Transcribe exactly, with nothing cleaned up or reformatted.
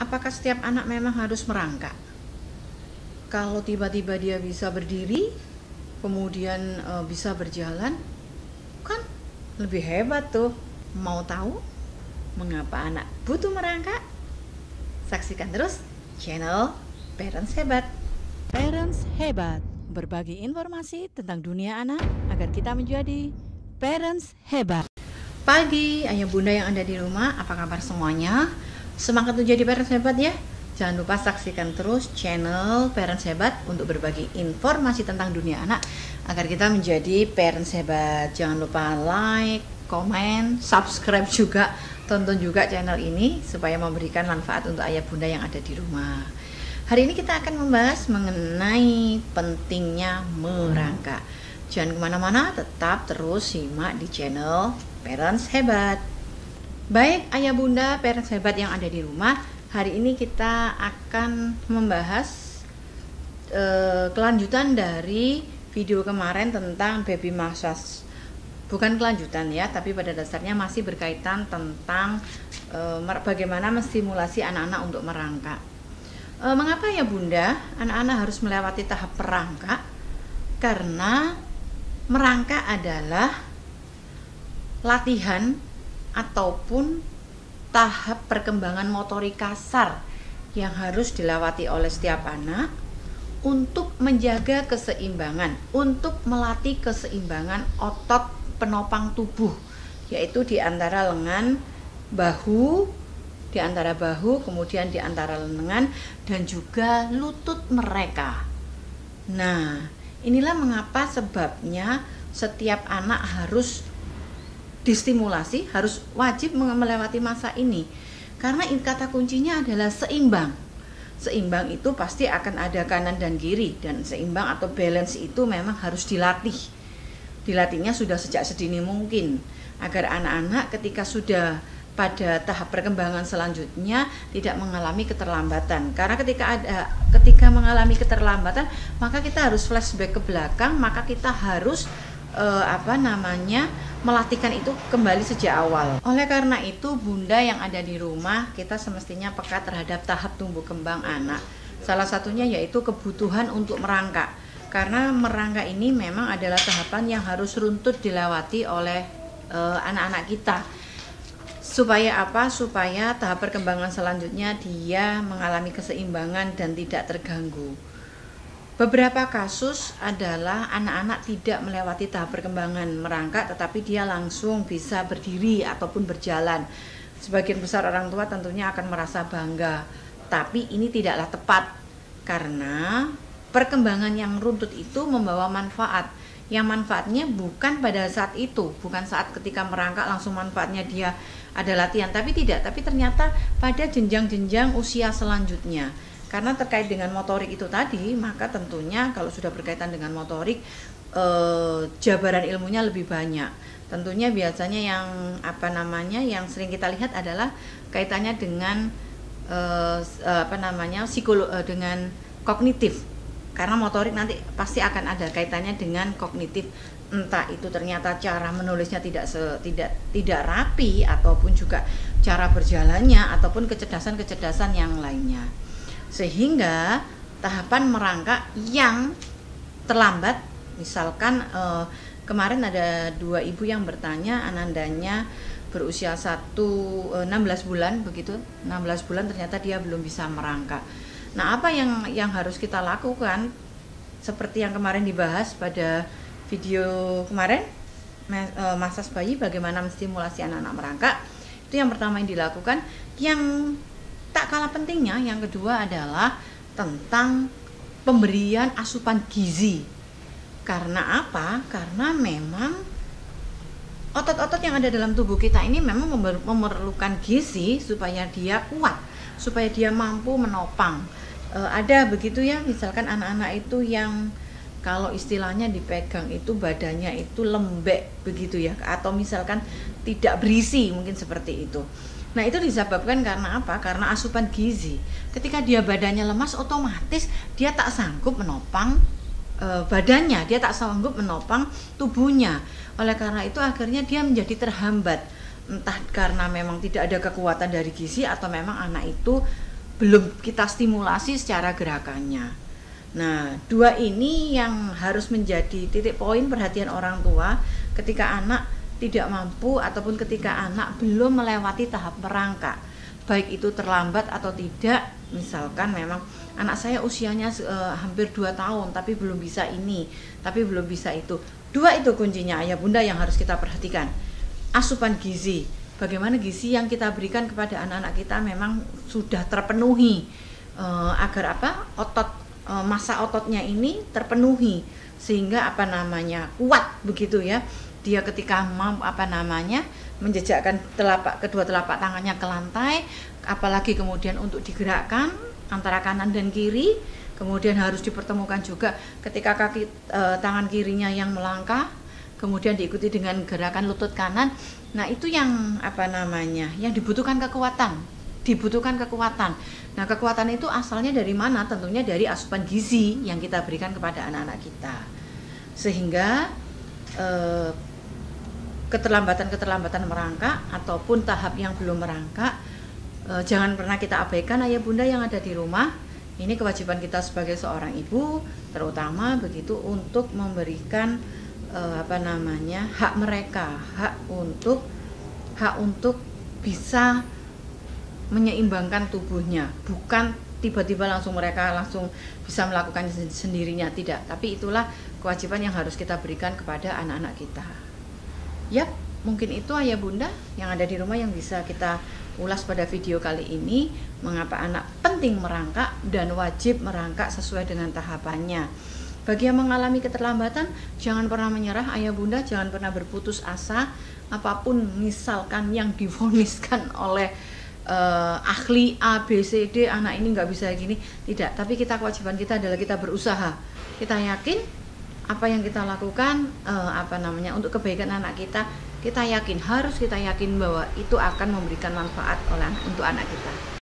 apakah setiap anak memang harus merangkak? Kalau tiba-tiba dia bisa berdiri, kemudian e, bisa berjalan, kan lebih hebat tuh. Mau tahu mengapa anak butuh merangkak? Saksikan terus channel Parents Hebat. Parents Hebat, berbagi informasi tentang dunia anak agar kita menjadi parents hebat. Pagi, ayah bunda yang ada di rumah, apa kabar semuanya? Semangat untuk jadi parents hebat ya. Jangan lupa saksikan terus channel Parents Hebat untuk berbagi informasi tentang dunia anak agar kita menjadi parents hebat. Jangan lupa like, komen, subscribe juga, tonton juga channel ini supaya memberikan manfaat untuk ayah bunda yang ada di rumah. Hari ini kita akan membahas mengenai pentingnya merangkak. Jangan kemana-mana, tetap terus simak di channel Parents Hebat. Baik ayah bunda parents hebat yang ada di rumah, hari ini kita akan membahas uh, kelanjutan dari video kemarin tentang baby massage. Bukan kelanjutan ya, tapi pada dasarnya masih berkaitan tentang uh, bagaimana menstimulasi anak-anak untuk merangkak. Uh, mengapa ya bunda anak-anak harus melewati tahap merangkak? Karena merangkak adalah latihan ataupun tahap perkembangan motorik kasar yang harus dilewati oleh setiap anak untuk menjaga keseimbangan, untuk melatih keseimbangan otot penopang tubuh, yaitu di antara lengan, bahu, di antara bahu, kemudian di antara lengan dan juga lutut mereka. Nah, inilah mengapa sebabnya setiap anak harus distimulasi, harus wajib melewati masa ini, karena kata kuncinya adalah seimbang. Seimbang itu pasti akan ada kanan dan kiri, dan seimbang atau balance itu memang harus dilatih. Dilatihnya sudah sejak sedini mungkin agar anak-anak ketika sudah pada tahap perkembangan selanjutnya tidak mengalami keterlambatan. Karena ketika ada ketika mengalami keterlambatan, maka kita harus flashback ke belakang, maka kita harus eh, apa namanya melatihkan itu kembali sejak awal. Oleh karena itu bunda yang ada di rumah, kita semestinya peka terhadap tahap tumbuh kembang anak. Salah satunya yaitu kebutuhan untuk merangkak. Karena merangkak ini memang adalah tahapan yang harus runtut dilewati oleh uh, anak-anak kita. Supaya apa? Supaya tahap perkembangan selanjutnya dia mengalami keseimbangan dan tidak terganggu. Beberapa kasus adalah anak-anak tidak melewati tahap perkembangan merangkak, tetapi dia langsung bisa berdiri ataupun berjalan. Sebagian besar orang tua tentunya akan merasa bangga, tapi ini tidaklah tepat karena perkembangan yang runtut itu membawa manfaat. Yang manfaatnya bukan pada saat itu, bukan saat ketika merangkak langsung manfaatnya dia ada latihan, tapi tidak, tapi ternyata pada jenjang-jenjang usia selanjutnya. Karena terkait dengan motorik itu tadi, maka tentunya kalau sudah berkaitan dengan motorik, eh, jabaran ilmunya lebih banyak. Tentunya biasanya yang apa namanya yang sering kita lihat adalah kaitannya dengan eh, apa namanya psikolo eh, dengan kognitif. Karena motorik nanti pasti akan ada kaitannya dengan kognitif. Entah itu ternyata cara menulisnya tidak se, tidak tidak rapi, ataupun juga cara berjalannya, ataupun kecerdasan-kecerdasan yang lainnya. Sehingga tahapan merangkak yang terlambat, misalkan eh, kemarin ada dua ibu yang bertanya, anandanya berusia satu eh, enam belas bulan begitu, enam belas bulan ternyata dia belum bisa merangkak. Nah, apa yang yang harus kita lakukan? Seperti yang kemarin dibahas pada video kemarin, eh, massage bayi, bagaimana menstimulasi anak-anak merangkak. Itu yang pertama yang dilakukan. Yang tak kalah pentingnya, yang kedua adalah tentang pemberian asupan gizi. Karena apa? Karena memang otot-otot yang ada dalam tubuh kita ini memang memerlukan gizi supaya dia kuat, supaya dia mampu menopang. E, ada begitu ya, misalkan anak-anak itu yang kalau istilahnya dipegang itu badannya itu lembek begitu ya, atau misalkan tidak berisi, mungkin seperti itu. Nah, itu disebabkan karena apa? Karena asupan gizi. Ketika dia badannya lemas, otomatis dia tak sanggup menopang e, badannya, dia tak sanggup menopang tubuhnya. Oleh karena itu akhirnya dia menjadi terhambat. Entah karena memang tidak ada kekuatan dari gizi, atau memang anak itu belum kita stimulasi secara gerakannya. Nah, dua ini yang harus menjadi titik poin perhatian orang tua ketika anak tidak mampu ataupun ketika anak belum melewati tahap merangkak, baik itu terlambat atau tidak. Misalkan memang anak saya usianya uh, hampir dua tahun tapi belum bisa ini, tapi belum bisa itu. Dua itu kuncinya ayah bunda yang harus kita perhatikan. Asupan gizi, bagaimana gizi yang kita berikan kepada anak-anak kita memang sudah terpenuhi, uh, agar apa otot uh, masa ototnya ini terpenuhi sehingga apa namanya kuat begitu ya. Dia ketika mau apa namanya menjejakkan telapak kedua telapak tangannya ke lantai, apalagi kemudian untuk digerakkan antara kanan dan kiri, kemudian harus dipertemukan juga ketika kaki e, tangan kirinya yang melangkah, kemudian diikuti dengan gerakan lutut kanan. Nah, itu yang apa namanya yang dibutuhkan kekuatan, dibutuhkan kekuatan. Nah, kekuatan itu asalnya dari mana? Tentunya dari asupan gizi yang kita berikan kepada anak-anak kita, sehingga e, keterlambatan-keterlambatan merangkak ataupun tahap yang belum merangkak, e, jangan pernah kita abaikan ayah bunda yang ada di rumah. Ini kewajiban kita sebagai seorang ibu, terutama begitu untuk memberikan e, apa namanya hak mereka, hak untuk hak untuk bisa menyeimbangkan tubuhnya, bukan tiba-tiba langsung mereka langsung bisa melakukan sendirinya, tidak. Tapi itulah kewajiban yang harus kita berikan kepada anak-anak kita. Yap, mungkin itu ayah bunda yang ada di rumah yang bisa kita ulas pada video kali ini, mengapa anak penting merangkak dan wajib merangkak sesuai dengan tahapannya. Bagi yang mengalami keterlambatan, jangan pernah menyerah ayah bunda, jangan pernah berputus asa. Apapun misalkan yang divoniskan oleh uh, ahli A, B, C, D, anak ini nggak bisa gini, tidak. Tapi kita kewajiban kita adalah kita berusaha. Kita yakin apa yang kita lakukan uh, apa namanya untuk kebaikan anak kita, kita yakin, harus kita yakin bahwa itu akan memberikan manfaat oleh untuk anak kita.